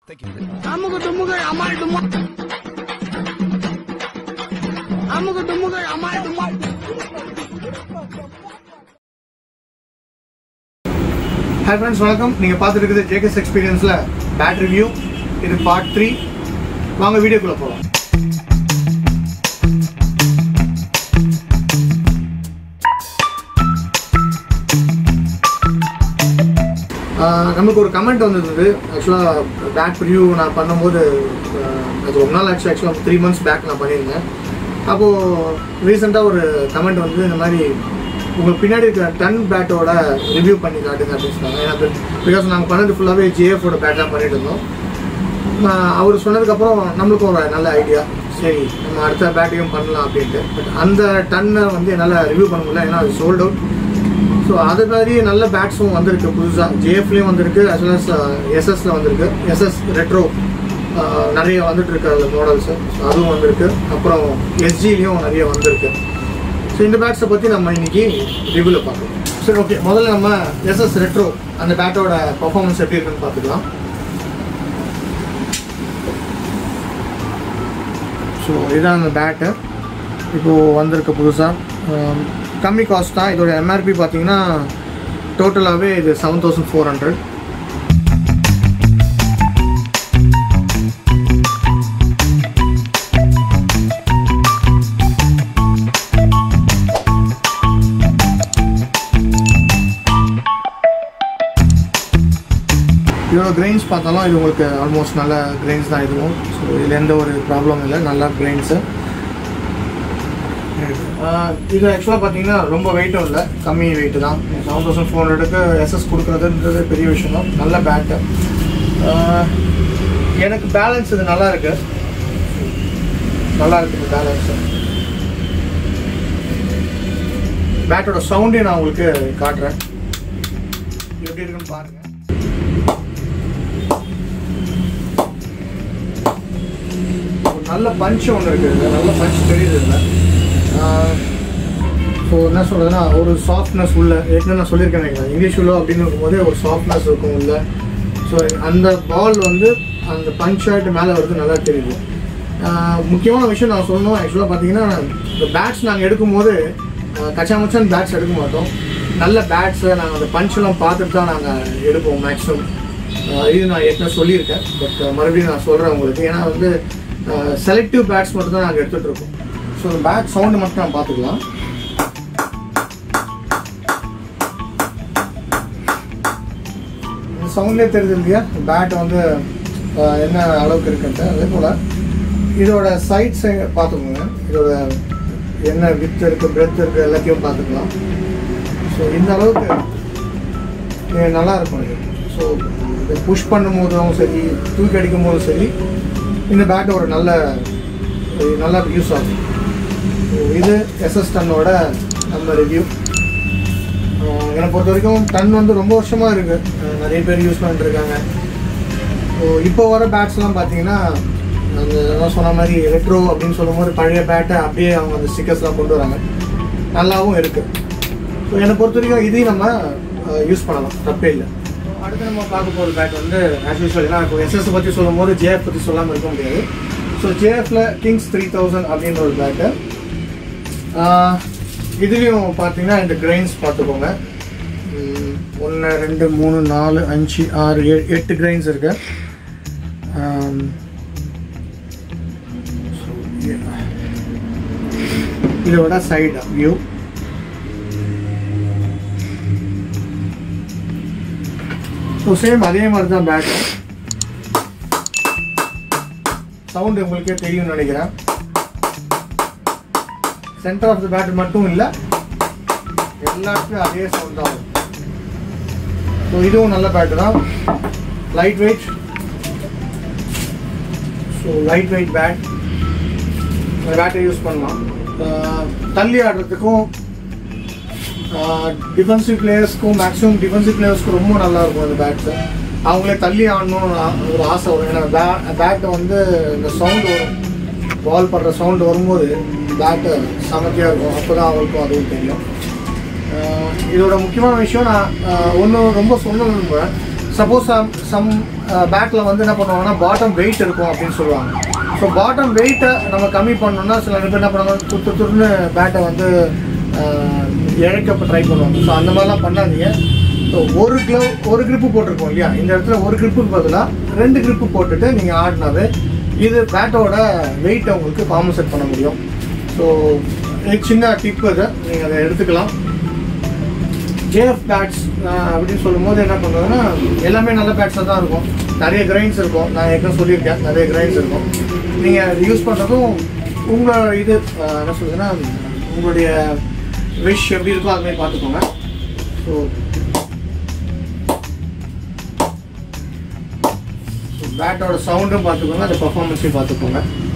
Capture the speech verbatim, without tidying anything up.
Thank you. Amuga dumuga amal dumu. Amuga dumuga amal dumu. Hi friends, welcome. நீங்க பார்த்துட்டு இருக்கிறது J K S Experience-ல bat review. இது part three. வாங்க வீடியோக்குள்ள போலாம். நமக்கு ஒரு கமெண்ட் வந்தது. ஆக்சுவலாக பேக் ரிவ்யூ நான் பண்ணும்போது அது ரொம்ப நாள் ஆச்சு. ஆக்சுவலாக த்ரீ மந்த்ஸ் பேக் நான் பண்ணியிருந்தேன். அப்போது ரீசெண்டாக ஒரு கமெண்ட் வந்து இந்த மாதிரி உங்களுக்கு பின்னாடி இருக்கிற டன் பேட்டோட ரிவ்யூ பண்ணி காட்டுங்க அப்படின்னு சொன்னாங்க. எனக்கு பிகாஸ் நாங்கள் பண்ணது ஃபுல்லாகவே ஜிஎஃபோட பேட் தான் பண்ணிட்டு இருந்தோம். அவர் சொன்னதுக்கப்புறம் நம்மளுக்கும் ஒரு நல்ல ஐடியா, சரி நம்ம அடுத்த பேட்டையும் பண்ணலாம் அப்படின்ட்டு. பட் அந்த டன்னை வந்து என்னால் ரிவ்யூ பண்ண முடியல, ஏன்னா அது சோல்ட் அவுட். ஸோ அது மாதிரி நல்ல பேட்ஸும் வந்திருக்கு புதுசாக. ஜேஎஃப்லேயும் வந்திருக்கு, அஸ் வெல் அஸ் எஸ்எஸ்ல வந்திருக்கு. எஸ்எஸ் ரெட்ரோ நிறைய வந்துட்டு இருக்கு அதில் மாடல்ஸு, ஸோ அதுவும் வந்திருக்கு. அப்புறம் எஸ்ஜிலையும் நிறைய வந்திருக்கு. ஸோ இந்த பேட்ஸை பற்றி நம்ம இன்னைக்கு ரிவ்யூவில் பார்க்கலாம். சரி, ஓகே. முதல்ல நம்ம எஸ்எஸ் ரெட்ரோ அந்த பேட்டோட பர்ஃபார்மன்ஸ் எப்படி இருக்குன்னு பார்த்துக்கலாம். ஸோ இதுதான் அந்த பேட்டு இப்போது வந்திருக்கு புதுசாக. கம்மி காஸ்ட் தான். இதோட எம்ஆர்பி பார்த்தீங்கன்னா டோட்டலாகவே இது செவன் தௌசண்ட் ஃபோர் ஹண்ட்ரட். இதோட கிரெயின்ஸ் பார்த்தாலும் இது உங்களுக்கு ஆல்மோஸ்ட் நல்ல கிரெயின்ஸ் தான் இதுவும். ஸோ இதில் எந்த ஒரு ப்ராப்ளம் இல்லை, நல்ல கிரெயின்ஸு. இது ஆக்சுவலாக பார்த்தீங்கன்னா ரொம்ப வெயிட்டும் இல்லை, கம்மி வெயிட்டு தான். செவன் தௌசண்ட் ஃபோர் ஹண்ட்ரடுக்கு எஸ்எஸ் கொடுக்குறதுன்றது பெரிய விஷயம் தான். நல்ல பேட்டு. எனக்கு பேலன்ஸ் இது நல்லா இருக்கு, நல்லா இருக்குது பேலன்ஸு. பேட்டோட சவுண்டே நான் உங்களுக்கு காட்டுறேன், எப்படி இருக்குன்னு பாருங்கள். நல்ல பஞ்ச் ஒன்று இருக்குது, நல்ல பஞ்ச் தெரியுது இல்லை. ஸோ என்ன சொல்கிறதுன்னா ஒரு சாஃப்ட்னஸ் உள்ள, ஏற்கனவே நான் சொல்லியிருக்கேன் இங்கிலீஷ் உள்ள அப்படின்னு இருக்கும்போது ஒரு சாஃப்ட்னஸ் இருக்கும் உள்ள. ஸோ அந்த பால் வந்து அந்த பஞ்ச் ஆகிட்டு மேலே வருது, நல்லா தெரியுது. முக்கியமான விஷயம் நான் சொல்லணும், ஆக்சுவலாக பார்த்தீங்கன்னா இந்த பேட்ஸ் நாங்கள் எடுக்கும்போது கச்சாமச்சான் பேட்ஸ் எடுக்க மாட்டோம். நல்ல பேட்ஸை நாங்கள் அந்த பஞ்செல்லாம் பார்த்துட்டு தான் நாங்கள் எடுப்போம் மேக்ஸிமம். இது நான் ஏற்கனவே சொல்லியிருக்கேன், பட் மறுபடியும் நான் சொல்கிறேன் உங்களுக்கு. ஏன்னா வந்து செலக்டிவ் பேட்ஸ் மட்டும் தான் நாங்கள் எடுத்துகிட்டு இருக்கோம். ஸோ இந்த பேட் சவுண்டு மட்டும் நான் பார்த்துக்கலாம். இந்த சவுண்ட்லேயே தெரியுது இல்லையா பேட் வந்து என்ன அளவுக்கு இருக்குன்ட்டு. அதே போல் இதோட சைட்ஸை பார்த்துக்கோங்க, இதோட என்ன வித் இருக்குது, பிரெத் இருக்குது, எல்லாத்தையும் பார்த்துக்கலாம். ஸோ இந்த அளவுக்கு நல்லா இருக்கும் இது. ஸோ இதை புஷ் பண்ணும் போதும் சரி, தூக்கி அடிக்கும் போதும் சரி, இந்த பேட் ஒரு நல்ல நல்லா யூஸ் ஆகும். இது எஸ்எஸ் டன்னோட நம்ம ரிவ்யூ. என்னை பொறுத்த வரைக்கும் டன் வந்து ரொம்ப வருஷமாக இருக்குது, நிறைய பேர் யூஸ் பண்ணிட்டுருக்காங்க. ஸோ இப்போ வர பேட்ஸ்லாம் பார்த்தீங்கன்னா அந்த நான் சொன்ன மாதிரி ரெட்ரோ அப்படின்னு சொல்லும்போது பழைய பேட்டை அப்படியே அவங்க அந்த ஸ்டிக்கர்ஸ்லாம் கொண்டு வராங்க, நல்லாவும் இருக்குது. ஸோ என்னை பொறுத்த வரைக்கும் இதையும் நம்ம யூஸ் பண்ணலாம், தப்பே இல்லை. அடுத்து நம்ம பார்க்க போகிற பேட் வந்து ஆஸ் யூஸ்வல், ஏன்னா இப்போ எஸ்எஸ் பற்றி சொல்லும் போது ஜேஎஃப் பற்றி சொல்லாமல் இருக்க முடியாது. ஸோ ஜேஎஃப்ல கிங்ஸ் த்ரீ தௌசண்ட் அப்படின்ற ஒரு பேட்டு. இதுலேயும் பார்த்தீங்கன்னா இந்த கிரெயின்ஸ் பார்த்துக்கோங்க. ஒன்று ரெண்டு மூணு நாலு அஞ்சு ஆறு ஏழு எட்டு கிரெயின்ஸ் இருக்கு. இதோட சைடு வியூ ஸோ சேம் அதே மாதிரி தான் பேட். சவுண்டு உங்களுக்கே தெரியும்னு நினைக்கிறேன். சென்டர் ஆஃப் த பேட் மட்டும் இல்லை, எல்லாத்துக்கும் அதே சவுண்ட் தான். ஸோ இதுவும் நல்ல பேட்டு தான், light weight. So light weight bat, இந்த பேட்டை யூஸ் பண்ணலாம். தள்ளி ஆடுறதுக்கும் டிஃபென்சிவ் பிளேயர்ஸ்க்கும், மேக்ஸிமம் டிஃபென்சிவ் பிளேயர்ஸ்க்கும் ரொம்ப நல்லா இருக்கும் இந்த பேட்ஸு. அவங்களே தள்ளி ஆடணும்னு ஒரு ஆசை வரும். ஏன்னா பே பேட்டை வந்து இந்த சவுண்டு வரும், பால் படுற சவுண்டு வரும்போது பேட்டு சமத்தியாக இருக்கும், அப்போ தான் அவங்களுக்கும் அதுவும் தெரியும். இதோட முக்கியமான விஷயம் நான் ஒன்று ரொம்ப சொல்ல விரும்புகிறேன். Suppose some, some பேட்டில் வந்து என்ன பண்ணுவாங்கன்னா பாட்டம் வெயிட் இருக்கும் அப்படின்னு சொல்லுவாங்க. ஸோ பாட்டம் வெயிட்டை நம்ம கம்மி பண்ணோம்னா சில பேர் என்ன பண்ணுவாங்க, துரு துருன்னு பேட்டை வந்து இழைக்க ட்ரை பண்ணுவாங்க. ஸோ அந்த மாதிரிலாம் பண்ணாதீங்க. ஸோ ஒரு க்ளவ் ஒரு கிரிப்பு போட்டிருக்கோம் இல்லையா, இந்த இடத்துல ஒரு கிரிப்புக்கு பதிலாக ரெண்டு கிரிப்பு போட்டுட்டு நீங்கள் ஆடினாவே இது பேட்டோட வெயிட்டை உங்களுக்கு காம்பன்சேட் பண்ண முடியும். ஸோ சின்ன டிப் இது, நீங்கள் அதை எடுத்துக்கலாம். ஜேஎஃப் பேட்ஸ் அப்படின்னு சொல்லும்போது என்ன பண்ணுறதுன்னா எல்லாமே நல்ல பேட்ஸாக தான் இருக்கும், நிறைய கிரைன்ஸ் இருக்கும். நான் ஏற்கனவே சொல்லியிருக்கேன், நிறைய கிரைன்ஸ் இருக்கும். நீங்கள் அது யூஸ் பண்ணுறதும் உங்களோட இது என்ன சொல்லுதுன்னா உங்களுடைய விஷ் எப்படி இருக்கோ அது மாதிரி பார்த்துக்கோங்க. ஸோ பேட்டோட சவுண்டும் பார்த்துக்கோங்க, அந்த பர்ஃபார்மன்ஸையும் பார்த்துக்கோங்க.